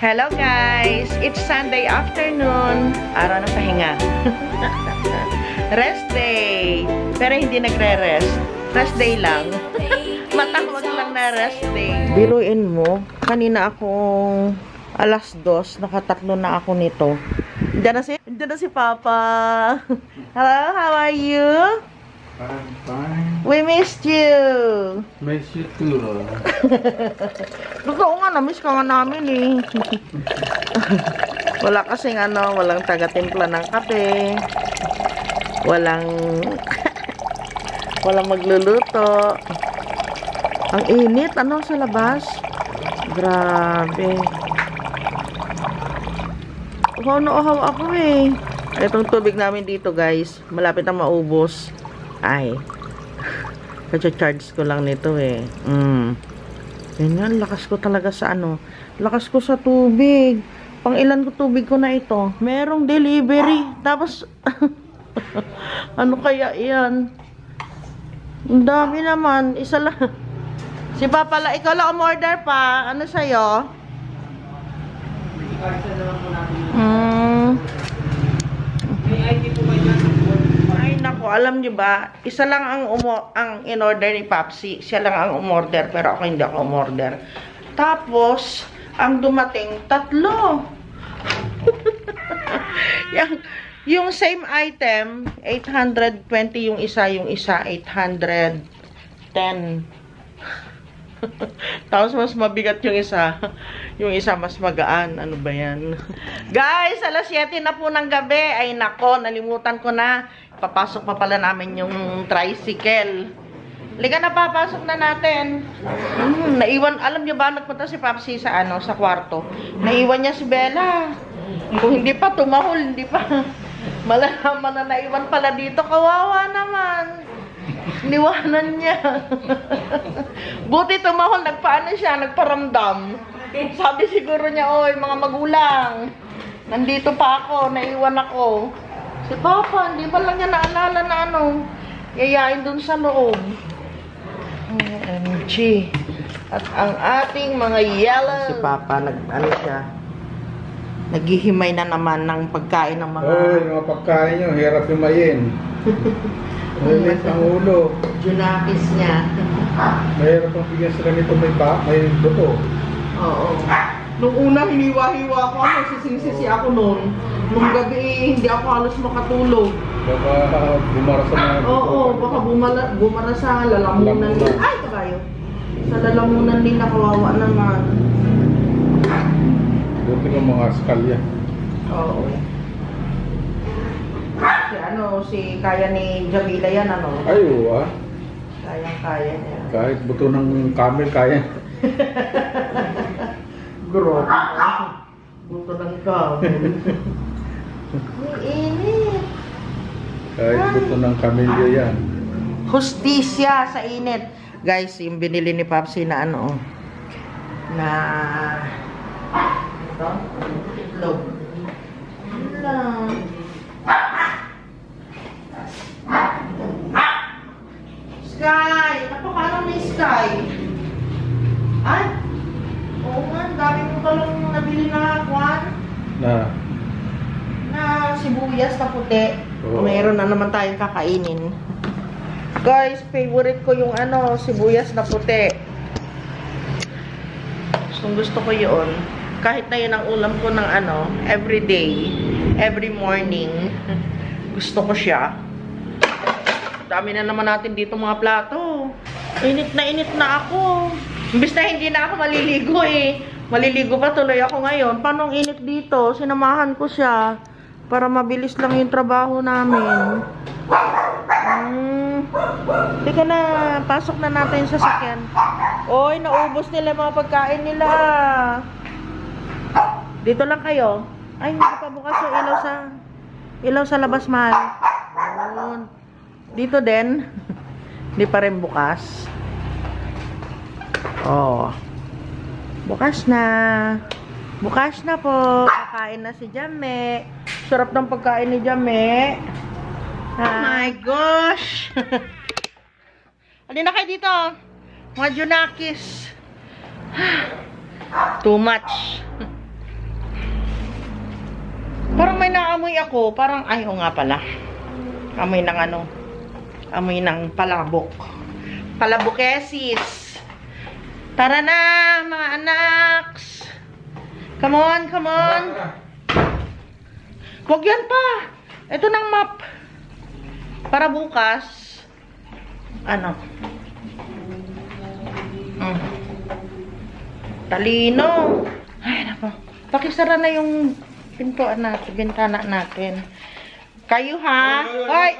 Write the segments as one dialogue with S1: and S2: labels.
S1: Hello guys! It's Sunday afternoon. Araw ng pahinga. Rest day. Pero hindi nagre-rest. Rest day lang. Matawag lang na rest day. Biruin mo, kanina akong alas 2, nakatatlo na ako nito. Diyan na si Papa. Hello, how are you?
S2: I'm fine.
S1: We missed you.
S2: Miss you too.
S1: Totoo nga, na-miss ka nga namin eh. Wala kasing walang taga-timpla ng kape. Walang magluluto. Ang init, sa labas. Grabe. Uhaw na uhaw ako eh. Itong tubig namin dito guys, malapit na maubos. Ay, charge ko lang nito eh. Ganyan, lakas ko talaga sa lakas ko sa tubig. Pang ilan ko tubig ko na ito. Merong delivery. Tapos, ano kaya yan? Ang dami naman. Isa lang. Si Papa, ikaw lang umorder pa. Ano sa'yo?
S2: May ID po ba dyan?
S1: Ay nako, alam niyo ba, isa lang ang in-order ni Papsi. Siya lang ang umorder, pero ako hindi ako umorder. Tapos, ang dumating, 3. yung same item, 820 yung isa 810. Tapos mas mabigat yung isa. Yung isa mas magaan. Ano ba yan? Guys, alas 7 na po ng gabi. Ay nako, nalimutan ko na. Papasok pa pala namin yung tricycle. Liga na, papasok na natin. Naiwan, alam niyo ba, nagpunta si Papsi sa sa kwarto. Naiwan niya si Bella. Kung hindi pa tumahol, hindi pa. Malalaman na naiwan pala dito. Kawawa naman. Niwanan niya. Buti tumahol, nagparamdam. Sabi siguro niya, oy, mga magulang, nandito pa ako, naiwan ako. Si Papa, hindi ba lang niya naalala na yayain dun sa loob. OMG. At ang ating mga yellow. Si Papa, naghihimay na naman ng pagkain ng mga...
S2: Oy, mga pagkain nyo, hirap himayin. Malit ang ulo.
S1: Junakis niya.
S2: Mahirap ang bigyan sila nito may buto.
S1: Oo. Nung una, hiniwa-hiwa ako, sising-sisi ako noon. Nung gabi, hindi ako halos makatulog.
S2: Baka bumara sa mga buto.
S1: Oo, baka bumara sa lalamunan din. Ay, kabayo. Sa lalamunan din, nakawawa naman.
S2: Buti ng mga skalya.
S1: Oo. Si kaya ni Jamila yan,
S2: Ay, oo ah.
S1: Kaya niya.
S2: Kahit buto ng camel, kaya.
S1: Grabe. Buto ng camel. Ang init.
S2: Kahit buto ng camellia yan.
S1: Hustisya sa init. Guys, yung binili ni Papsi na na ito, itlog. Sky! Napakano na Sky? Ay! Oo nga, dami mo palang nabili na kwan. Na sibuyas na puti.
S2: Oo.
S1: Mayroon na naman tayong kakainin. Guys, favorite ko yung sibuyas na puti. Gusto ko yun. Kahit na yun ang ulam ko ng every day, every morning. Gusto ko siya. Dami na naman natin dito mga plato. Init na ako. Imbis na hindi na ako maliligo eh. Maliligo pa tuloy ako ngayon. Paano ang init dito? Sinamahan ko siya para mabilis lang yung trabaho namin. Teka na, pasok na natin sa sasakyan. Oy, naubos nila yung mga pagkain nila. Dito lang kayo. Ay, hindi pa bukas yung ilaw sa labas, mahal. Ayun. Dito din. Hindi pa rin bukas. Oh. Bukas na. Bukas na po. Kakain na si Jame. Sarap ng pagkain ni Jame. Oh my gosh. Alin na kayo dito. Mga Junakis. Too much. amoy ako, parang ayaw nga pala. Amoy ng ano, amoy ng palabok. Palabokesis. Tara na, mga anaks. Come on, come on. Huwag yan pa. Ito ng map. Para bukas, ano? Talino. Ay, nako. Pakisara na yung pintuan natin, bintana natin. Kayo ha? Ay!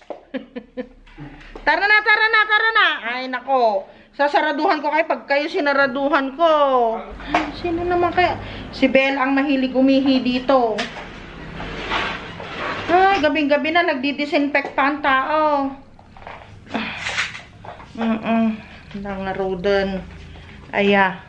S1: Tara na, tara na, tara na. Ay, nako. Sasaraduhan ko kayo pag kayo sinaraduhan ko. Ay, sino naman kaya? Si Belle ang mahilig umihi dito. Ay, gabing-gabi na nagdi-disinfect pa ang tao. Nang rodent. Aya.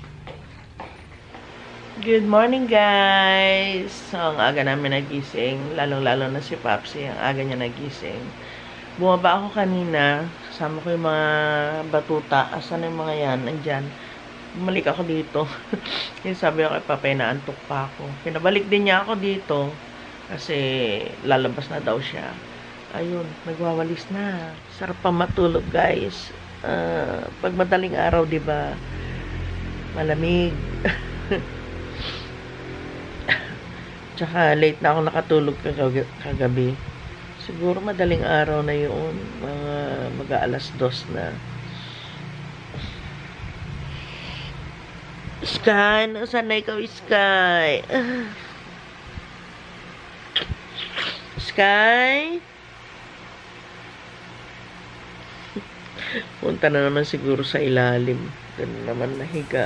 S1: Good morning, guys. So, ang aga namin nagising. Lalong-lalo na si Papsi. Ang aga niya nagising. Bumaba ako kanina. Kasama ko yung mga batuta. Asan yung mga yan? Andyan. Bumalik ako dito. Yung sabi ko kay Papay na antok pa ako. Pinabalik din niya ako dito. Kasi lalabas na daw siya. Ayun, nagwawalis na. Sarap pa matulog, guys. Pag madaling araw, diba? Malamig. Tsaka late na ako nakatulog kagabi. Siguro madaling araw na yun. Mga mag-aalas 2 na. Sky, saan na ikaw, Sky? Sky? Punta na naman siguro sa ilalim. Doon naman nahiga.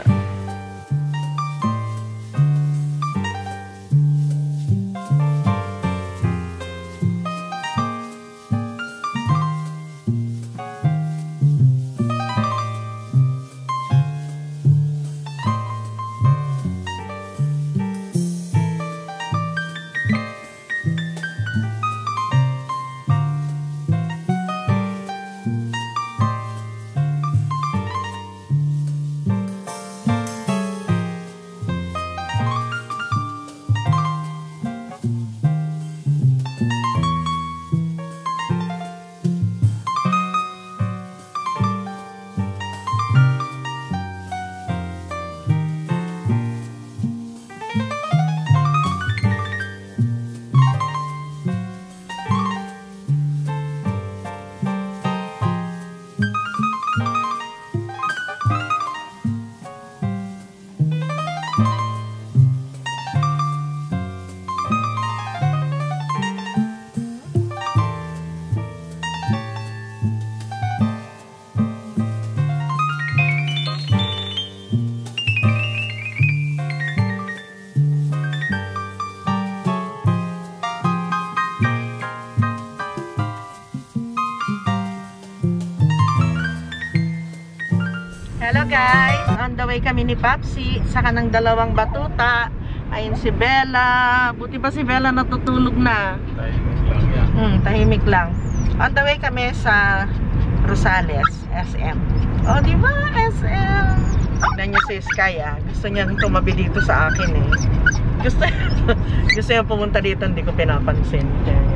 S1: Hello guys, on the way kami ni Papsi sa kanang dalawang batuta. Ayun si Bella. Buti ba si Bella natutulog na?
S2: Tahimik lang yan.
S1: Tahimik lang. On the way kami sa Rosales, SM. Oh, di ba? SM. Tignan niyo si Sky ah. Gusto niyang tumabi dito sa akin eh. Gusto niya pumunta dito, hindi ko pinapansin.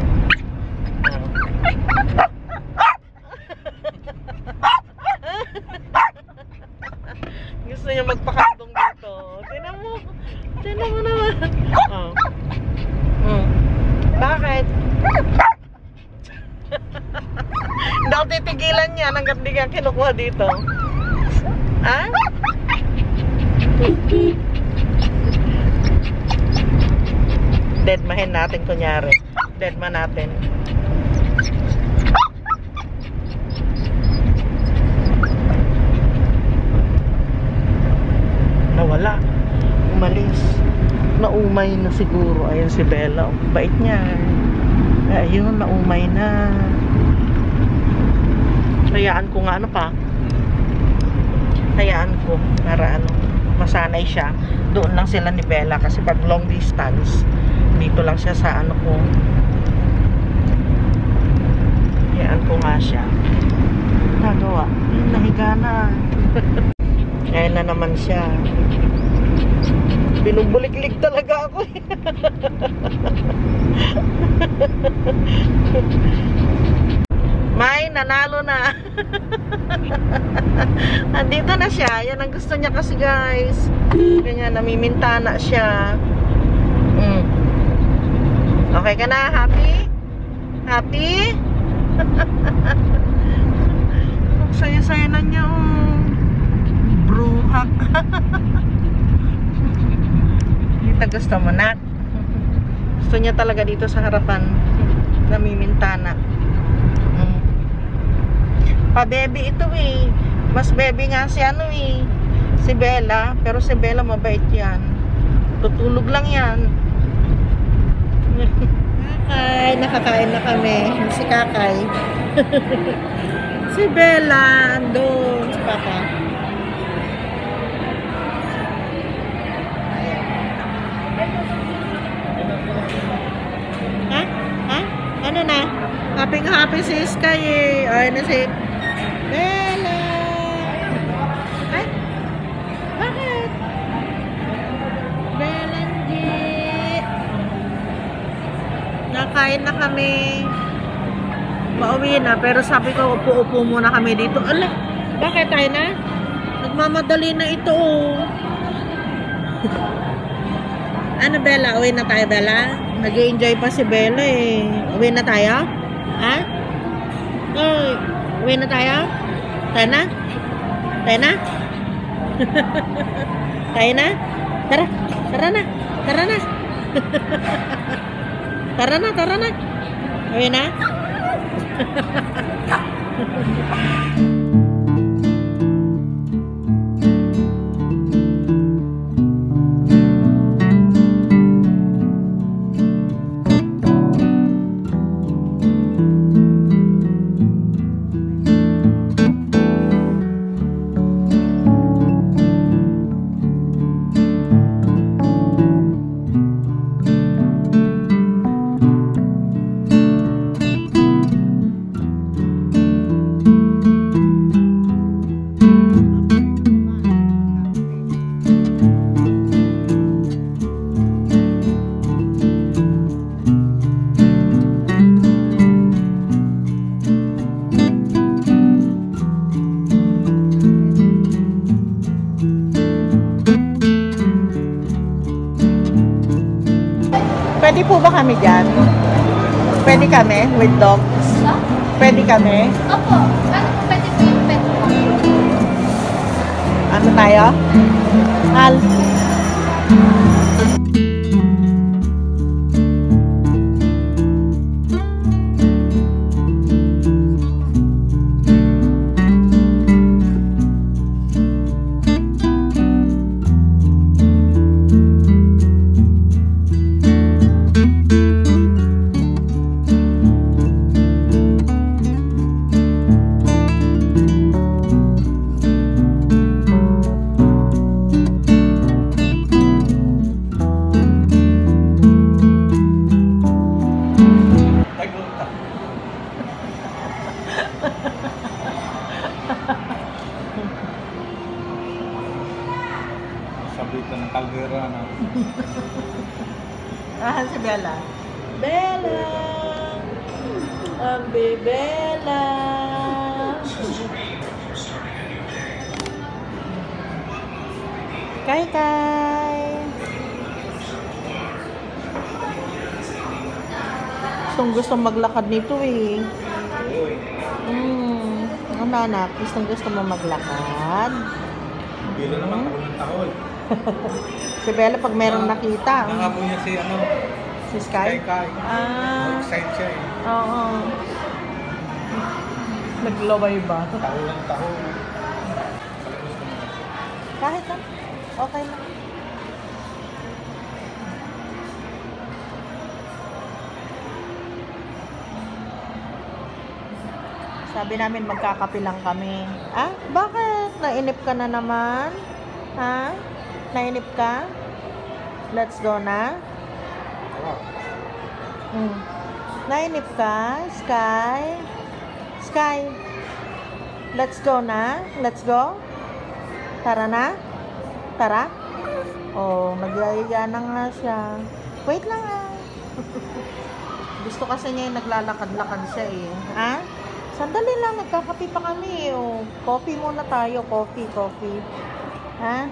S1: Gusto niya magpakandong dito. Tingnan mo. Tingnan mo naman. Bakit? Hindi ako titigilan niya hanggat di ka kinukuha dito. Ha? Deadmahin natin kunyari. Deadman natin. Nawala. Umalis. Naumay na siguro. Ayan si Bella. Bait niya. Ayun, naumay na. Hayaan ko nga ano pa. Hayaan ko. Para ano, masanay siya. Doon lang sila ni Bella. Kasi pag long distance, dito lang siya sa ano ko. Hayaan ko nga siya. Nagawa. Nahiga na. Ngayon na naman siya. Binubuliklik talaga ako eh. May, nanalo na. Andito na siya. Yan ang gusto niya kasi guys. Ganyan, namimintana siya. Okay ka na? Happy? Happy? Saya-saya na niya oh. Bruhak. Dito gusto mo na. Gusto niya talaga dito sa harapan. Namimintana. Pa-baby ito eh. Mas baby nga si ano eh. Si Bella. Pero si Bella mabait yan. Tutulog lang yan. Kakay. Nakakain na kami. Si Kakay. Si Bella. Doon. Si Papa. Ha? Ha? Ano na? Happy si Sky eh. Ay na si Bella. Ay? Bakit? Belanji. Nakain na kami. Pauwi na. Pero sabi ko, upo-upo muna kami dito. Ala, bakit tayo na? Nagmamadali na ito. Ano Bella? Uwi na tayo Bella? Nag-enjoy pa si Bella eh. Uwi na tayo? Ha? Uy, uwi na tayo? Tayo na? Tayo na? Tayo na? Tara! Tara na! Tara na! Tara na! Tara na! Uwi na? Pwede po ba kami dyan? Pwede kami with dogs? Pwede kami?
S3: Opo. Ano po pwede po yung pet mo?
S1: Ano tayo? Al.
S2: Sabitan ng kaldera na.
S1: Ah, si Bella. Bella! Ambi Bella! Kay! Gustong maglakad nito eh. Ano anak? Gusto mo maglakad?
S2: Bila naman ako ng tahol.
S1: Si Bella pag merong nakita.
S2: Nakabo niya si ano?
S1: Si Sky?
S2: Sky. Excited siya eh.
S1: Oo. Naglaway ba?
S2: Tahol ng tahol.
S1: Kahit lang. Okay lang. Sabi namin magkakape lang kami. Ah? Bakit? Nainip ka na naman? Ha? Nainip ka? Let's go na? Nainip ka? Sky? Sky? Let's go na? Let's go? Tara na? Tara? Oh, nagyayaya na nga siya. Wait lang ah. Gusto kasi niya yung naglalakad-lakad siya eh. Ha? Sandali lang, nagkakape pa kami. Oh, coffee muna tayo. Coffee. Ha?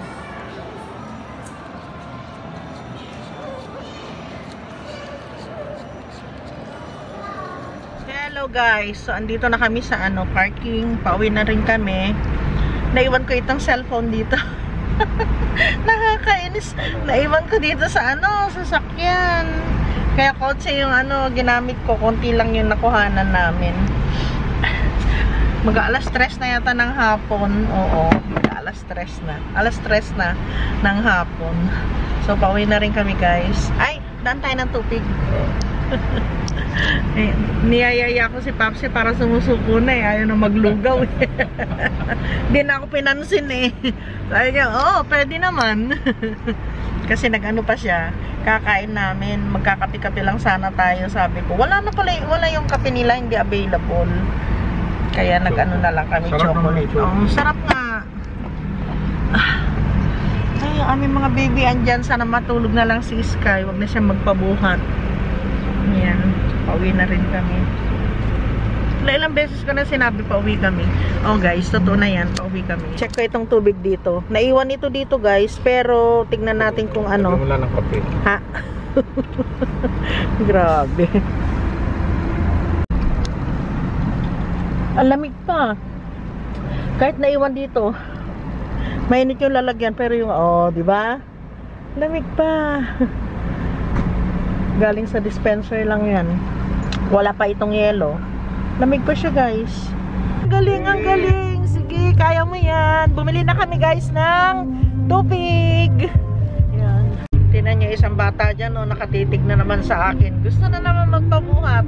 S1: Hello guys. So, andito na kami sa parking. Pauwi na rin kami. Naiwan ko itong cellphone dito. Nakakainis. Naiwan ko dito sa sasakyan. Kaya kotse yung ginamit ko. Konti lang yung nakuhanan namin. Mag-alas 3 na yata ng hapon. Oo. Mag-alas 3 na. Alas 3 na ng hapon. So, pauwi na rin kami guys. Ay, daan tayo ng tubig. Eh, niyayaya ko si Papsi para sumusuko na eh. Ayaw na maglugaw eh. Hindi na ako pinansin eh. Sabi niya, pwede naman. Kasi nag-ano pa siya. Kakain namin. Magkakape-kape lang sana tayo. Sabi ko, wala yung kape nila. Hindi available. Kaya nag-ano na lang kami, chocolate. Sarap nga. Ay, yung aming mga baby andyan. Sana matulog na lang si Sky. Huwag na siya magpabuhat. Yan. Pauwi na rin kami. Ilang beses ko na sinabi pauwi kami. Oh guys, totoo na yan. Pauwi kami. Check ko itong tubig dito. Naiwan ito dito guys. Pero tignan natin kung ano.
S2: Wala ng kape.
S1: Ha? Grabe. Ang lamig pa. Kahit naiwan dito. Mainit yung lalagyan. Pero yung, di ba? Lamig pa. Galing sa dispenser lang yan. Wala pa itong yelo. Lamig pa siya guys. Ang galing. Sige, kaya mo yan. Bumili na kami guys ng tubig. Yan. Tingnan niyo isang bata dyan, nakatitig na naman sa akin. Gusto na naman magpabuhat.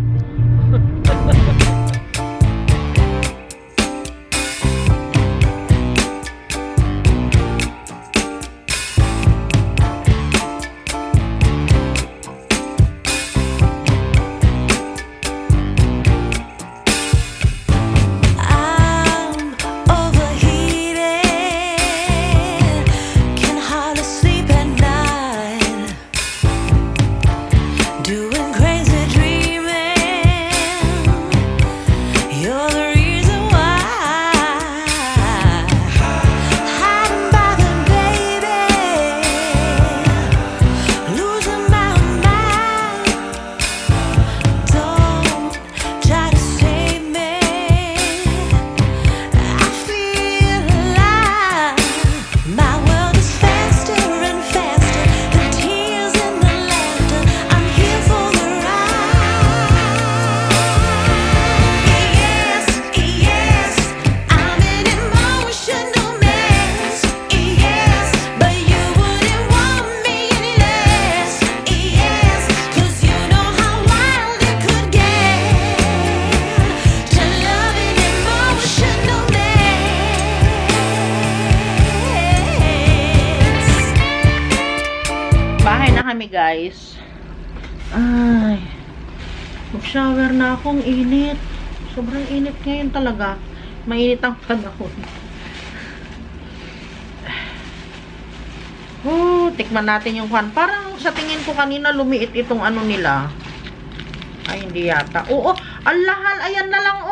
S1: Kami guys. Ay. Mag-shower na akong init. Sobrang init ngayon talaga. Mainit ang panahon. Tikman natin yung kwan. Parang sa tingin ko kanina lumiit itong nila. Ay, hindi yata. Oo, alahal. Ayan na lang,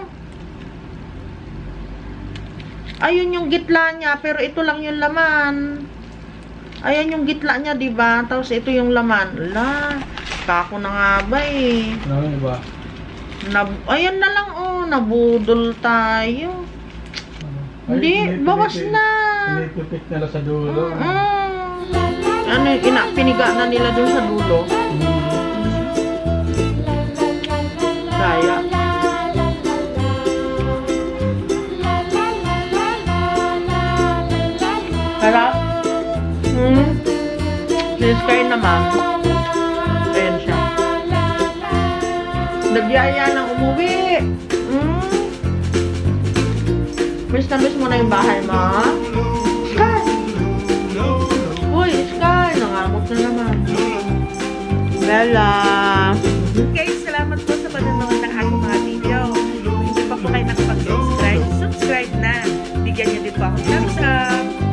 S1: Ayun yung gitla niya, pero ito lang yung laman. Ayan yung gitla niya, diba? Tapos ito yung laman. Ala, kako na nga ba eh.
S2: Ano ba?
S1: Ayan na lang, nabudol tayo. Hindi, bawas na.
S2: Pinipipit nila sa dulo.
S1: Piniga na nila dun sa dulo. Kaya. Harap. Si Sky naman. Ayan siya. Nagyaya ng umuwi. Miss na miss mo na yung bahay mo. Sky! Uy, Sky! Nangamot na naman. Bella!